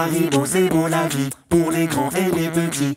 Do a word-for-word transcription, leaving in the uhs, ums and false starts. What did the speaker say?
Haribo, c'est bon la vie, pour les grands et les petits.